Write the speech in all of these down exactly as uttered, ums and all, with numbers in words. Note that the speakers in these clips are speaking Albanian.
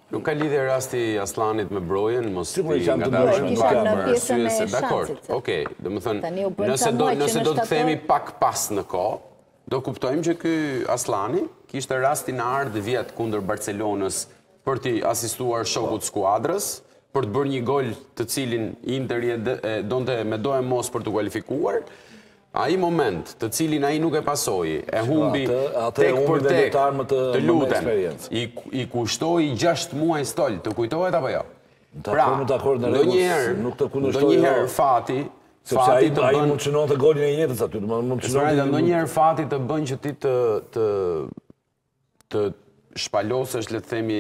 Nuk ka lidhje rasti Aslanit me Brojen, mos ti nga dashur. Dakor, okej, domethënë, nëse do nëse do të themi pak pas në kohë, do kuptojmë që ky Aslani kishte rastin e ardhë vjet kundër Barcelonës për t'i asistuar shokut skuadrës, për të bërë një gol të cilin Interi e donte me do e mos për të kualifikuar. Ai moment të cilin ai nuk e pasoi, e humbi tek për tek, të lutem, i kushtoi gjashtë muaj stol, të kujtohet apo jo? Pra, ndonjëherë, ndonjëherë fati, sepse ai ai mund të shënonte golin e jetës aty, mund të shënonte. Ndonjëherë fati të bën që ti të të të shpalosësh, le të themi,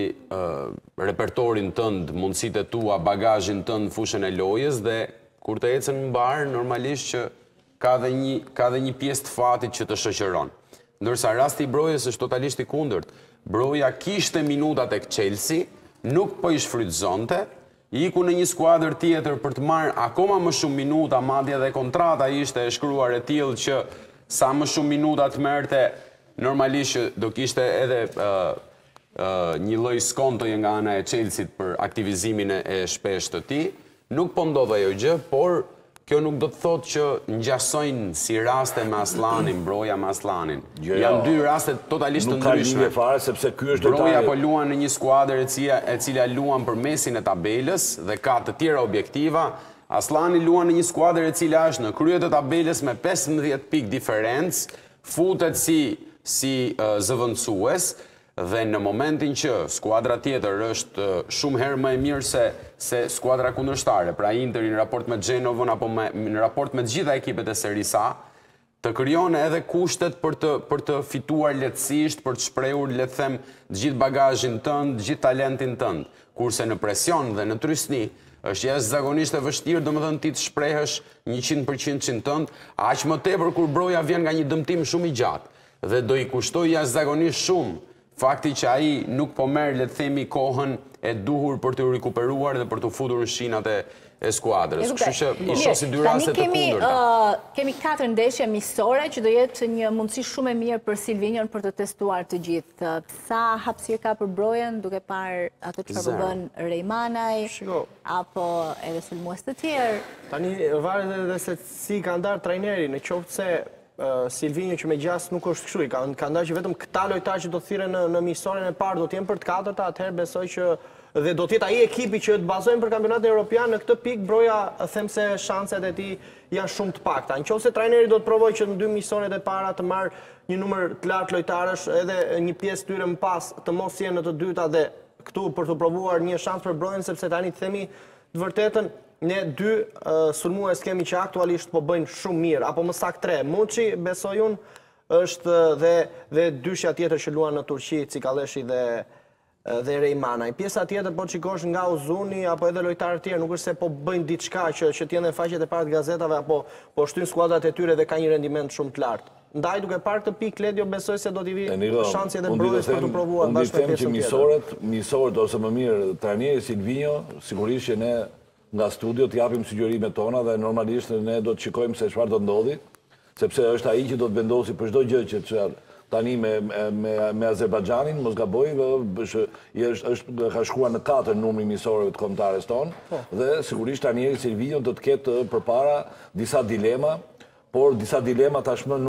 repertorin tënd, mundësitë tua, bagazhin tënd, fushën e lojës dhe kur të ecën mbar, normalisht që ka dhe një ka dhe një pjesë të fatit që të shoqëron. Ndërsa rasti i Brojës është totalisht i kundërt. Broja kishte minuta tek Chelsea, nuk po i shfrytëzonte, iku në një skuadër tjetër për të marrë akoma më shumë minuta, madje edhe kontrata ishte e shkruar e tillë që sa më shumë minuta të merrte, normalisht që do kishte edhe uh, uh, një lloj skontoje nga ana e Chelsea për aktivizimin e shpeshtë të tij. Nuk po ndodh ajo gjë, por kjo nuk do të thotë që ngjasojnë si raste me Aslanin, Broja me Aslanin. Janë dy raste totalisht të ndryshme. Nuk ka lidhje fare sepse ky është Broja po luan në një skuadër e cila e cila luan për mesin e tabelës dhe ka të tjera objektiva. Aslani luan në një skuadër e cila është në krye të tabelës me pesëmbëdhjetë pikë diferencë, futet si si uh, zëvendësues. Dhe në momentin që skuadra tjetër është shumë herë më e mirë se, se skuadra kundërshtare, pra Interi në raport me Genovën apo me, në raport me të gjitha ekipet e Serie A, të krijon edhe kushtet për të, për të fituar lehtësisht, për të shprehur, le të them, të gjithë bagazhin tënd, të gjithë talentin tënd. Kurse në presion dhe në trysni, është jashtëzakonisht e vështirë, domethënë ti të shprehësh njëqind përqind tënd, aq më tepër kur Broja vjen nga një dëmtim shumë i gjatë dhe do i kushtoj jashtëzakonisht shumë fakti që ai nuk po merr, le të themi, kohën e duhur për të rikuperuar dhe për të futur në shinat e, e skuadrës. Kështu që i shoh si dy raste të kundërta. Uh, kemi katër ndeshje miqësore që do jetë një mundësi shumë e mirë për Silvinion për të testuar të gjithë. Sa hapësirë ka për Brojen, duke parë ato çfarë po bën Rejmanaj, apo edhe sulmues të tjerë. Tani varet edhe se si ka ndarë trajneri, në qoftë se Uh, Silvinio që me gjas nuk është kështu, ka, ka ndarë që vetëm këta lojtarë që do të thirren në, në miqësoren e parë do të jenë për të katërta, atëherë besoj që dhe do të jetë ai ekipi që të bazojnë për kampionatin evropian. Në këtë pikë Broja them se shanset e tij janë shumë të pakta. Nëse trajneri do të provojë që në dy miqësoret e para të marrë një numër të lartë lojtarësh, edhe një pjesë tyre më pas të mos jenë në të dyta dhe këtu për të provuar një shans për Brojen, sepse tani të themi të vërtetën ne dy uh, sulmues kemi që aktualisht po bëjnë shumë mirë, apo më saktë tre. Muçi, besoj unë, është dhe, dhe dyshja tjetër që luan në Turqi, Cikaleshi dhe, dhe Rejmanaj. Pjesa tjetër po shikosh nga Uzuni, apo edhe lojtarë tjerë, nuk është se po bëjnë diçka që, që t'jene faqet e parë të gazetave, apo po shtyjnë skuadrat e tyre dhe ka një rendiment shumë të lartë. Ndaj duke parë këtë pikë, Ledio besoj se do t'i vi shansi edhe Brojës për të provuar bashkë me pjesën tjetër. Miqësorët ose më mirë trajneri Silvinio, sigurisht që ne nga studio të japim sugjerimet tona dhe normalisht ne do të shikojmë se çfarë do ndodhi, sepse është ai që do të vendosi për çdo gjë që çfarë tani me me me Azerbajxhanin, mos gaboj, është është ka shkuar në katër numri miqësorëve të kombëtarës tonë dhe sigurisht tani Silvinio do të ketë përpara disa dilema, por disa dilema tashmë